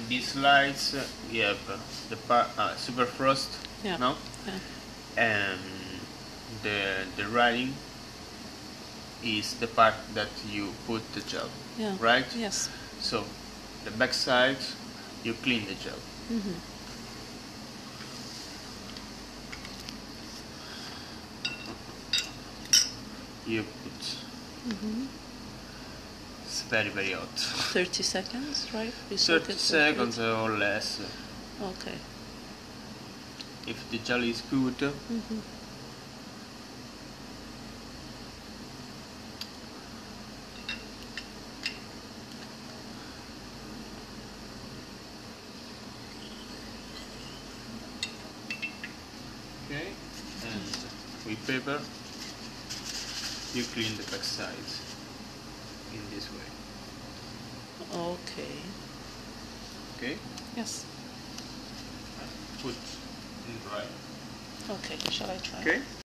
these slides we have the part super frost, Yeah. no, Yeah. and the writing is the part that you put the gel, Yeah. right? Yes. So the back side you clean the gel. Mm-hmm. You put. Mm-hmm. It's very hot. 30 seconds, right? We soak 30 it for seconds 30. or less. Okay. If the gel is good, Mm-hmm. okay, and with paper you clean the back side in this way. Okay. Okay, Yes. put in dry. Okay. Shall I try? Okay.